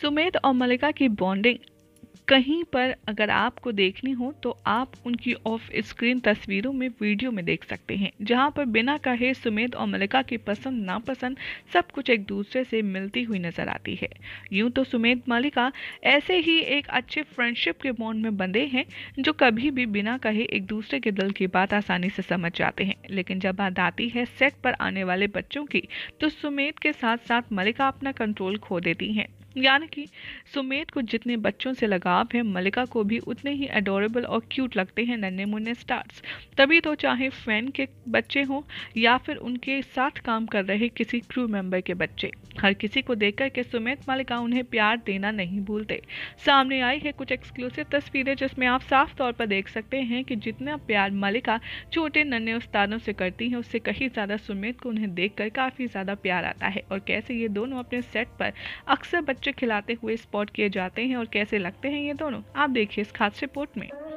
सुमेध और मलिका की बॉन्डिंग कहीं पर अगर आपको देखनी हो तो आप उनकी ऑफ स्क्रीन तस्वीरों में वीडियो में देख सकते हैं, जहां पर बिना कहे सुमेध और मलिका की पसंद नापसंद सब कुछ एक दूसरे से मिलती हुई नजर आती है। यूं तो सुमेध मलिका ऐसे ही एक अच्छे फ्रेंडशिप के बॉन्ड में बंधे हैं, जो कभी भी बिना कहे एक दूसरे के दिल की बात आसानी से समझ जाते हैं। लेकिन जब बात आती है सेट पर आने वाले बच्चों की, तो सुमेध के साथ साथ मलिका अपना कंट्रोल खो देती हैं। यानी कि सुमेध को जितने बच्चों से लगाव है, मलिका को भी उतने ही अडोरेबल और क्यूट लगते हैं नन्हे मुन्ने स्टार्स। तभी तो चाहे फैन के बच्चे हों या फिर उनके साथ काम कर रहे किसी क्रू मेंबर के बच्चे, हर किसी को देखकर के सुमेध मलिका उन्हें प्यार देना नहीं भूलते। सामने आई है कुछ एक्सक्लूसिव तस्वीरें, जिसमें आप साफ तौर पर देख सकते हैं कि जितना प्यार मलिका छोटे नन्हे उस्तादों से करती हैं, उससे कहीं ज्यादा सुमेध को उन्हें देखकर काफी ज्यादा प्यार आता है। और कैसे ये दोनों अपने सेट पर अक्सर बच्चे खिलाते हुए स्पॉट किए जाते हैं और कैसे लगते हैं ये दोनों, आप देखिए इस खास रिपोर्ट में।